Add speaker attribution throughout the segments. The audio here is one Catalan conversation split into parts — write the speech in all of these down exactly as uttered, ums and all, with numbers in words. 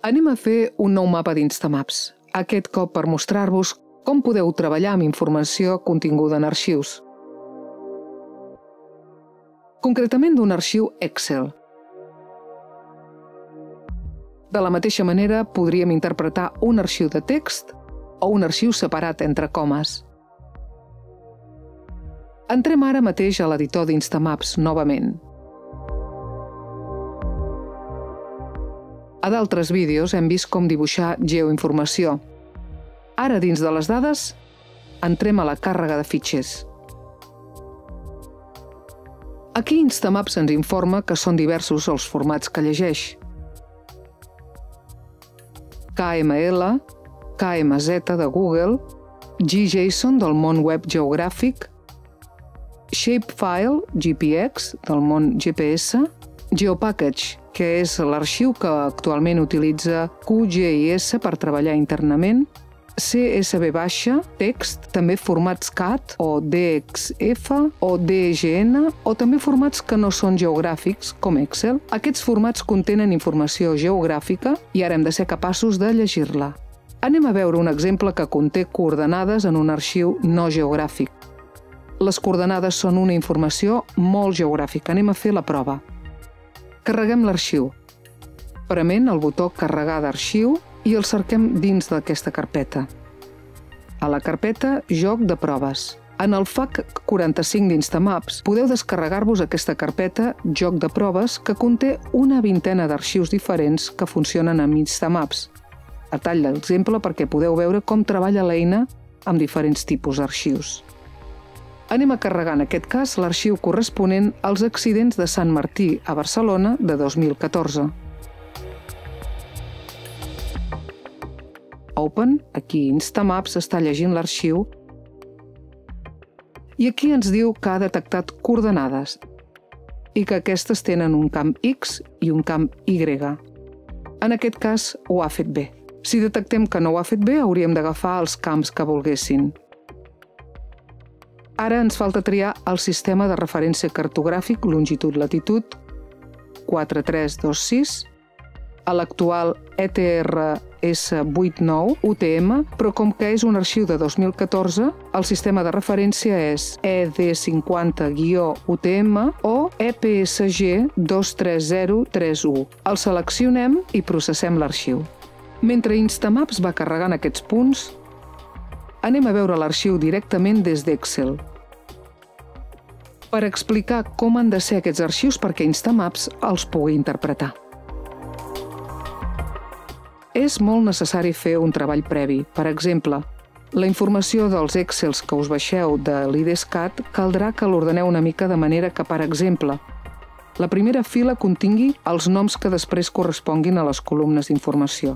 Speaker 1: Anem a fer un nou mapa d'Instamaps, aquest cop per mostrar-vos com podeu treballar amb informació continguda en arxius. Concretament d'un arxiu Excel. De la mateixa manera, podríem interpretar un arxiu de text o un arxiu separat entre comes. Entrem ara mateix a l'editor d'Instamaps novament. A d'altres vídeos hem vist com dibuixar geoinformació. Ara, dins de les dades, entrem a la càrrega de fitxers. Aquí Instamaps ens informa que són diversos els formats que llegeix. K M L, K M Z de Google, G JSON del món web geogràfic, Shapefile, G P X del món G P S, Geopackage, que és l'arxiu que actualment utilitza Q G I S per treballar internament, C S V baixa, text, també formats C A T o D X F o D G N o també formats que no són geogràfics, com Excel. Aquests formats contenen informació geogràfica i ara hem de ser capaços de llegir-la. Anem a veure un exemple que conté coordenades en un arxiu no geogràfic. Les coordenades són una informació molt geogràfica. Anem a fer la prova. Carreguem l'arxiu. Prement el botó Carregar d'arxiu i el cerquem dins d'aquesta carpeta. A la carpeta Joc de proves. En el F A Q quaranta-cinc d'Instamaps podeu descarregar-vos aquesta carpeta Joc de proves que conté una vintena d'arxius diferents que funcionen amb Instamaps. A tall d'exemple perquè podeu veure com treballa l'eina amb diferents tipus d'arxius. Anem a carregar en aquest cas l'arxiu corresponent als accidents de Sant Martí a Barcelona de dos mil catorze. Open, aquí Instamaps està llegint l'arxiu i aquí ens diu que ha detectat coordenades i que aquestes tenen un camp X i un camp Y. En aquest cas ho ha fet bé. Si detectem que no ho ha fet bé, hauríem d'agafar els camps que volguessin. Ara ens falta triar el sistema de referència cartogràfic longitud-latitud quatre tres dos sis, a l'actual E T R S vuit nou U T M, però com que és un arxiu de dos mil catorze, el sistema de referència és E D cinquanta U T M o E P S G dos tres zero tres u. El seleccionem i processem l'arxiu. Mentre Instamaps va carregant aquests punts, anem a veure l'arxiu directament des d'Excel. Per explicar com han de ser aquests arxius perquè Instamaps els pugui interpretar. És molt necessari fer un treball previ. Per exemple, la informació dels Excels que us baixeu de l'IDESCAT caldrà que l'ordeneu una mica de manera que, per exemple, la primera fila contingui els noms que després corresponguin a les columnes d'informació.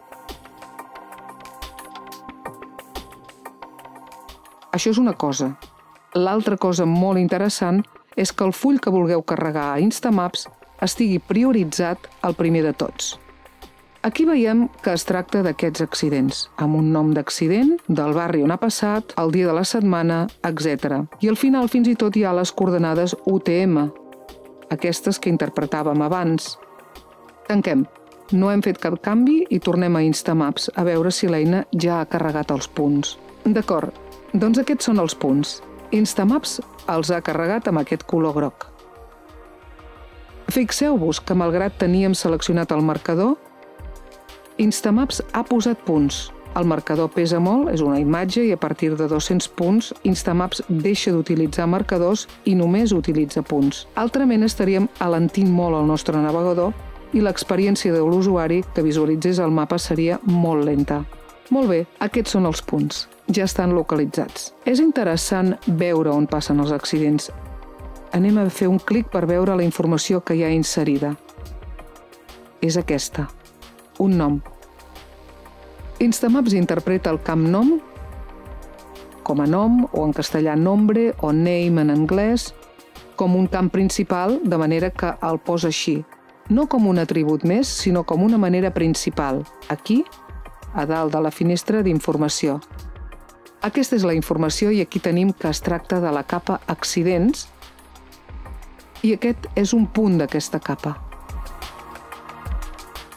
Speaker 1: Això és una cosa. L'altra cosa molt interessant és que el full que vulgueu carregar a Instamaps estigui prioritzat al primer de tots. Aquí veiem que es tracta d'aquests accidents, amb un nom d'accident, del barri on ha passat, el dia de la setmana, etcètera. I al final fins i tot hi ha les coordenades U T M, aquestes que interpretàvem abans. Tanquem. No hem fet cap canvi i tornem a Instamaps a veure si l'eina ja ha carregat els punts. D'acord. Doncs aquests són els punts. Instamaps els ha carregat amb aquest color groc. Fixeu-vos que malgrat teníem seleccionat el marcador, Instamaps ha posat punts. El marcador pesa molt, és una imatge i a partir de dos-cents punts Instamaps deixa d'utilitzar marcadors i només utilitza punts. Altrament estaríem alentint molt el nostre navegador i l'experiència de l'usuari que visualitzés el mapa seria molt lenta. Molt bé, aquests són els punts. Ja estan localitzats. És interessant veure on passen els accidents. Anem a fer un clic per veure la informació que hi ha inserida. És aquesta. Un nom. Instamaps interpreta el camp nom com a nom, o en castellà nombre, o name en anglès, com un camp principal, de manera que el posa així. No com un atribut més, sinó com una manera principal. Aquí, a dalt de la finestra d'informació. Aquesta és la informació i aquí tenim que es tracta de la capa accidents i aquest és un punt d'aquesta capa.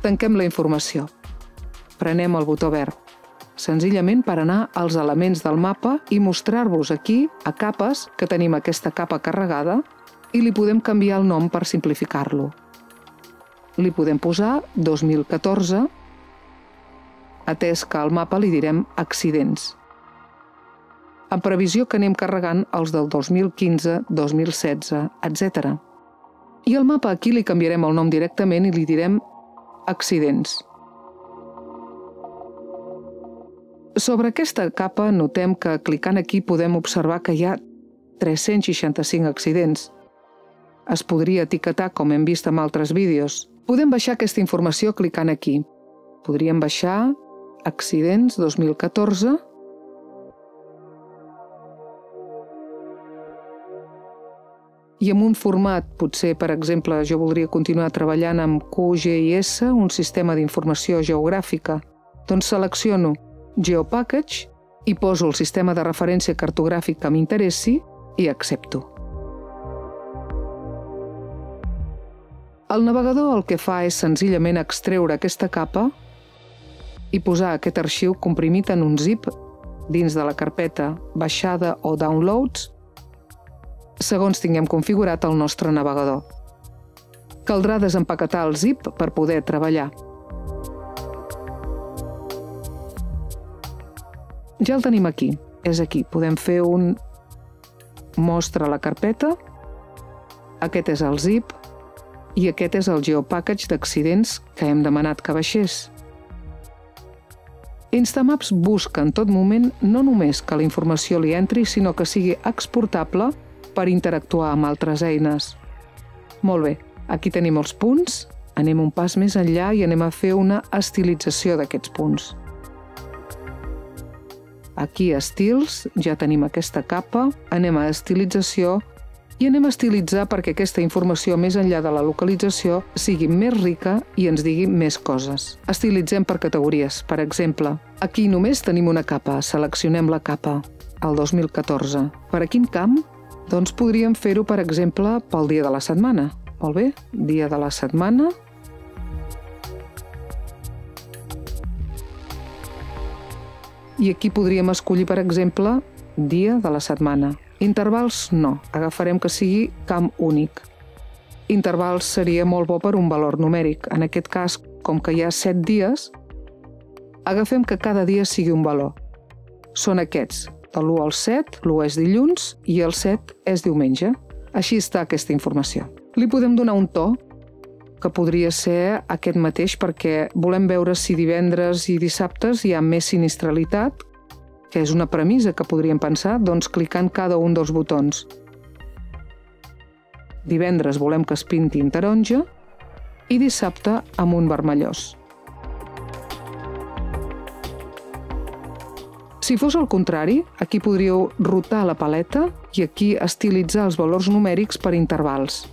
Speaker 1: Tanquem la informació. Prenem el botó verd, senzillament per anar als elements del mapa i mostrar-vos aquí, a capes, que tenim aquesta capa carregada i li podem canviar el nom per simplificar-lo. Li podem posar dos mil catorze, atès que al mapa li direm accidents, en previsió que anem carregant els del dos mil quinze, dos mil setze, etcètera. I al mapa aquí li canviarem el nom directament i li direm accidents. Sobre aquesta capa notem que clicant aquí podem observar que hi ha tres-cents seixanta-cinc accidents. Es podria etiquetar com hem vist en altres vídeos. Podem baixar aquesta informació clicant aquí. Podríem baixar accidents dos mil catorze i amb un format, potser, per exemple, jo voldria continuar treballant amb Q G I S, un sistema d'informació geogràfica. Doncs selecciono GeoPackage i poso el sistema de referència cartogràfic que m'interessi i accepto. El navegador el que fa és senzillament extreure aquesta capa i posar aquest arxiu comprimit en un zip dins de la carpeta baixada o downloads, segons tinguem configurat el nostre navegador. Caldrà desempaquetar el zip per poder treballar. Ja el tenim aquí, és aquí. Podem fer un mostra la carpeta, aquest és el zip i aquest és el GeoPackage d'accidents que hem demanat que baixés. Instamaps busca en tot moment no només que la informació li entri, sinó que sigui exportable per interactuar amb altres eines. Molt bé, aquí tenim els punts, anem un pas més enllà i anem a fer una estilització d'aquests punts. Aquí a estils, ja tenim aquesta capa, anem a estilització i anem a estilitzar perquè aquesta informació més enllà de la localització sigui més rica i ens digui més coses. Estilitzem per categories. Per exemple, aquí només tenim una capa, seleccionem la capa, el dos mil catorze. Per a quin camp? Doncs podríem fer-ho, per exemple, pel dia de la setmana. Molt bé, dia de la setmana. I aquí podríem escollir, per exemple, dia de la setmana. Intervals no, agafarem que sigui camp únic. Intervals seria molt bo per un valor numèric. En aquest cas, com que hi ha set dies, agafem que cada dia sigui un valor. Són aquests, de l'u al set, l'u és dilluns i el set és diumenge. Així està aquesta informació. Li podem donar un to, que podria ser aquest mateix perquè volem veure si divendres i dissabtes hi ha més sinistralitat, que és una premissa que podríem pensar, doncs clicant cada un dels botons. Divendres volem que es pinti en taronja i dissabte amb un vermellós. Si fos el contrari, aquí podríeu rotar la paleta i aquí estilitzar els valors numèrics per intervals.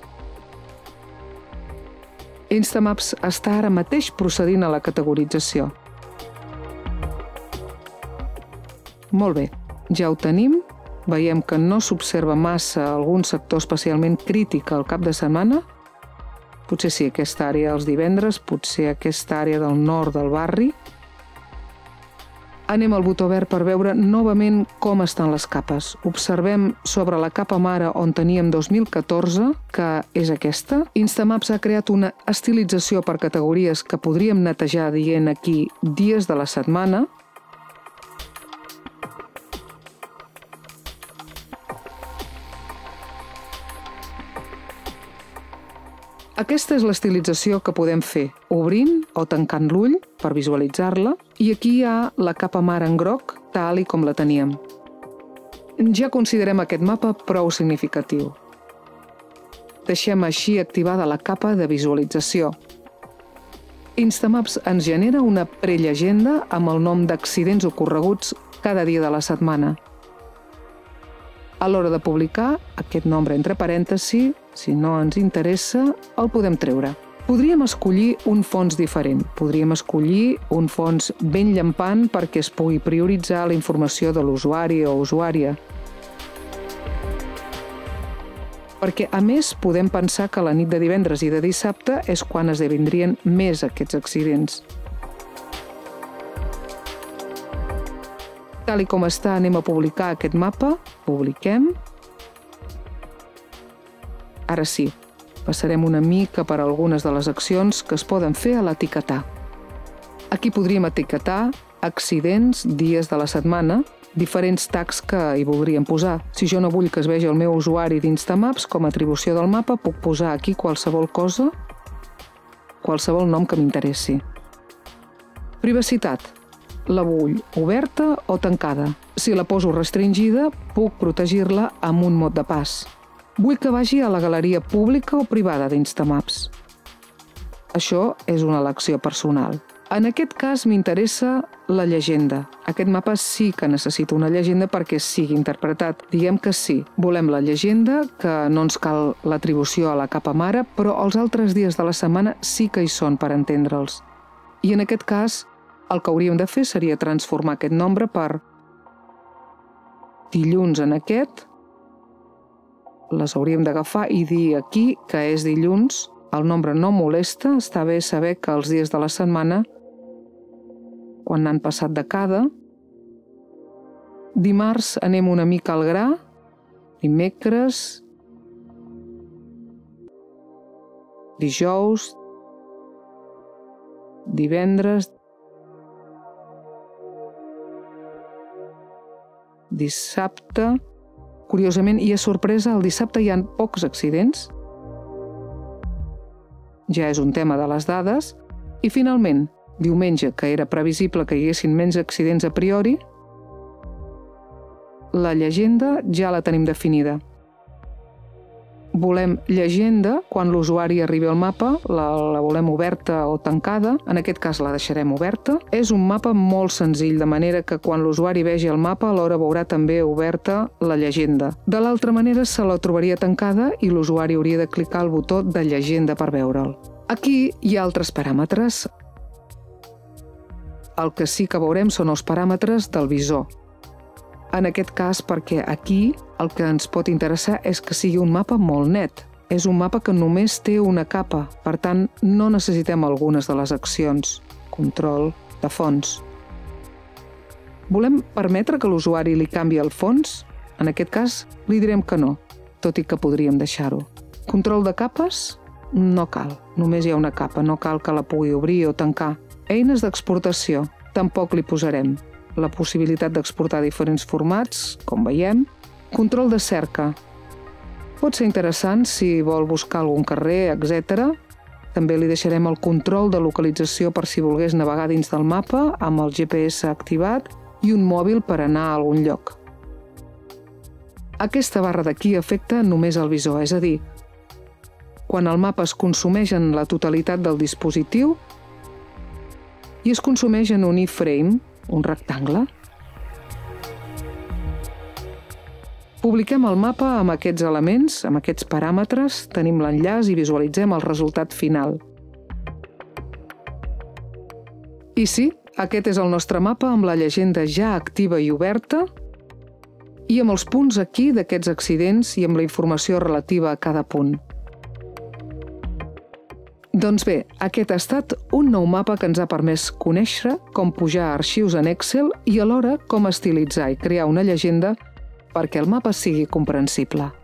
Speaker 1: Instamaps està ara mateix procedint a la categorització. Molt bé, ja ho tenim. Veiem que no s'observa massa algun sector especialment crític al cap de setmana. Potser sí, aquesta àrea els divendres, potser aquesta àrea del nord del barri. Anem al botó verd per veure novament com estan les capes. Observem sobre la capa mare on teníem dos mil catorze, que és aquesta. Instamaps ha creat una estilització per categories que podríem netejar dient aquí dies de la setmana. Aquesta és l'estilització que podem fer obrint o tancant l'ull per visualitzar-la i aquí hi ha la capa mare en groc tal i com la teníem. Ja considerem aquest mapa prou significatiu. Deixem així activada la capa de visualització. Instamaps ens genera una prellegenda amb el nom d'accidents ocorreguts cada dia de la setmana. A l'hora de publicar, aquest nombre entre parèntesis, si no ens interessa, el podem treure. Podríem escollir un fons diferent. Podríem escollir un fons ben llampant perquè es pugui prioritzar la informació de l'usuari o usuària. perquè a més podem pensar que la nit de divendres i de dissabte és quan esdevindrien més aquests accidents. Tal i com està, anem a publicar aquest mapa. Publiquem. Ara sí, passarem una mica per algunes de les accions que es poden fer a l'etiquetar. Aquí podríem etiquetar accidents, dies de la setmana, diferents tags que hi voldríem posar. Si jo no vull que es vegi el meu usuari d'Instamaps, com a atribució del mapa, puc posar aquí qualsevol cosa, qualsevol nom que m'interessi. Privacitat. La vull oberta o tancada. Si la poso restringida, puc protegir-la amb un mot de pas. Vull que vagi a la galeria pública o privada d'Instamaps. Això és una elecció personal. En aquest cas m'interessa la llegenda. Aquest mapa sí que necessita una llegenda perquè sigui interpretat. Diguem que sí, volem la llegenda, que no ens cal l'atribució a la capa mare, però els altres dies de la setmana sí que hi són per entendre'ls. I en aquest cas, el que hauríem de fer seria transformar aquest nombre per dilluns en aquest. Les hauríem d'agafar i dir aquí que és dilluns. El nombre no molesta, està bé saber que els dies de la setmana, quan n'han passat de cada. Dimarts anem una mica al gra. Dimecres. Dijous. Divendres. Dissabte. Curiosament, i és sorpresa, el dissabte hi ha pocs accidents. Ja és un tema de les dades. I finalment, diumenge, que era previsible que hi haguessin menys accidents a priori, la llegenda ja la tenim definida. Volem llegenda quan l'usuari arribi al mapa, la, la volem oberta o tancada, en aquest cas la deixarem oberta. És un mapa molt senzill, de manera que quan l'usuari vegi el mapa alhora veurà també oberta la llegenda. De l'altra manera se la trobaria tancada i l'usuari hauria de clicar el botó de llegenda per veure'l. Aquí hi ha altres paràmetres. El que sí que veurem són els paràmetres del visor. En aquest cas, perquè aquí el que ens pot interessar és que sigui un mapa molt net. És un mapa que només té una capa, per tant, no necessitem algunes de les accions. Control de fons. Volem permetre que l'usuari li canvi el fons? En aquest cas, li direm que no, tot i que podríem deixar-ho. Control de capes? No cal, només hi ha una capa, no cal que la pugui obrir o tancar. Eines d'exportació, tampoc li posarem. La possibilitat d'exportar diferents formats, com veiem. Control de cerca. Pot ser interessant si vol buscar algun carrer, etcètera. També li deixarem el control de localització per si volgués navegar dins del mapa amb el G P S activat i un mòbil per anar a algun lloc. Aquesta barra d'aquí afecta només el visor, és a dir, quan el mapa es consumeix en la totalitat del dispositiu i es consumeix en un iframe, un rectangle. Publiquem el mapa amb aquests elements, amb aquests paràmetres, tenim l'enllaç i visualitzem el resultat final. I sí, aquest és el nostre mapa amb la llegenda ja activa i oberta i amb els punts aquí d'aquests accidents i amb la informació relativa a cada punt. Doncs bé, aquest ha estat un nou mapa que ens ha permès conèixer com pujar arxius en Excel i alhora com estilitzar i crear una llegenda perquè el mapa sigui comprensible.